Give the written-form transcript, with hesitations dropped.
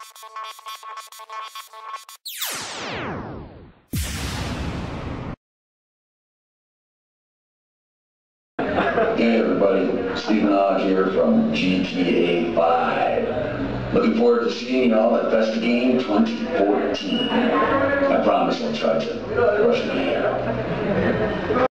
Hey everybody, Stephen Hodge here from GTA 5. Looking forward to seeing y'all at Festigame 2014. I promise I'll try to brush my hair.